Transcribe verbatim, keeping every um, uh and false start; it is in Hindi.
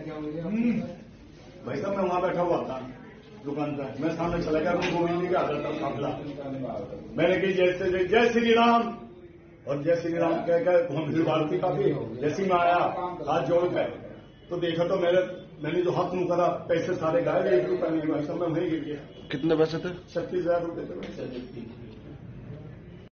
भाई साहब मैं वहां बैठा हुआ था दुकान पर, मैं सामने चला गया, गोविंद जी का आता था काफिला। मैंने कही जैसे जय श्री राम, और जय श्री राम कह कर हम भीड़ भाड़ थी काफी। जैसे मैं आया हाथ जोड़ कर तो देखा तो मेरे मैंने जो हाथ मुंह करा, पैसे सारे गायब, एक रुपया नहीं। भाई साहब मैं वहीं गिर गया। कितने पैसे थे? छत्तीस हजार रुपये थे।